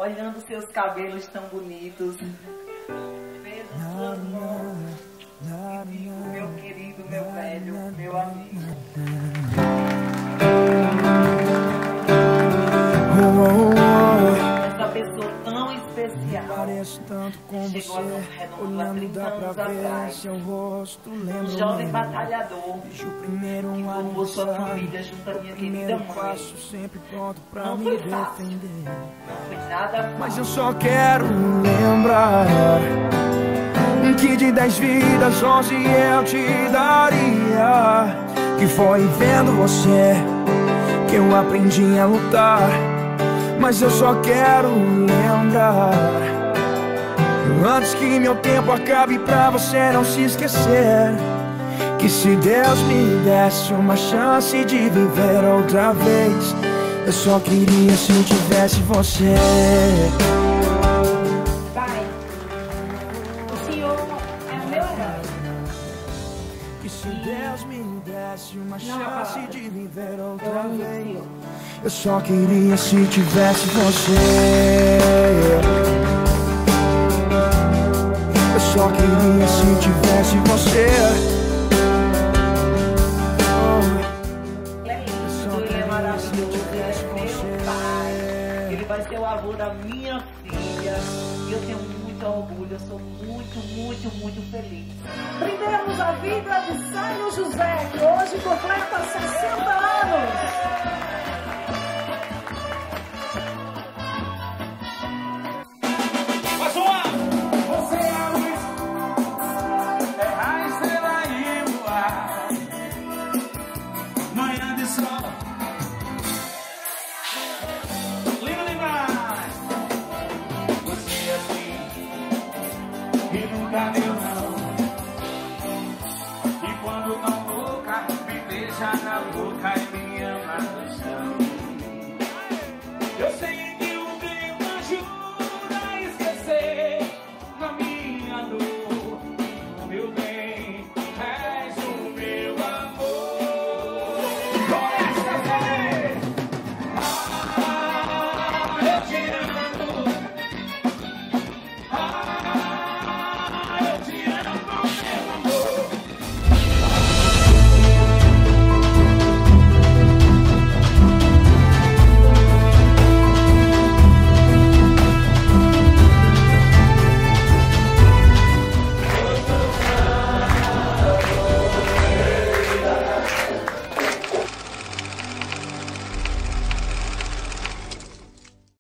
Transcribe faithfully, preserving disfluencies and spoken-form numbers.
olhando seus cabelos tão bonitos. Vejo suas mãos. E digo, meu querido, meu velho, meu amigo. Essa pessoa tão especial parece tanto com chegou a você, São Redondo há olhando trinta dá pra anos ver atrás. seu rosto, Um lembro jovem mesmo. batalhador Desde o primeiro que formou sua aniversário, família junto à minha primeiro querida mãe. passo sempre pronto pra Não me foi fácil. defender. Não foi nada fácil. Mas eu só quero lembrar que de dez vidas, onze eu te daria. Que foi vendo você que eu aprendi a lutar. Mas eu só quero lembrar, antes que meu tempo acabe, pra você não se esquecer, que se Deus me desse uma chance de viver outra vez, eu só queria se eu tivesse você. Pai, o Senhor é o meu herói. Que se Deus me desse uma chance de viver outra Eu amo o vez, Senhor. eu só queria se tivesse você. Eu só queria se tivesse você. Ele é lindo, ele é maravilhoso, ele é meu pai. Ele vai ser o avô da minha filha. E eu tenho muito orgulho, eu sou muito, muito, muito feliz. Brindemos a vida de Sânio José, que hoje completa sessenta anos.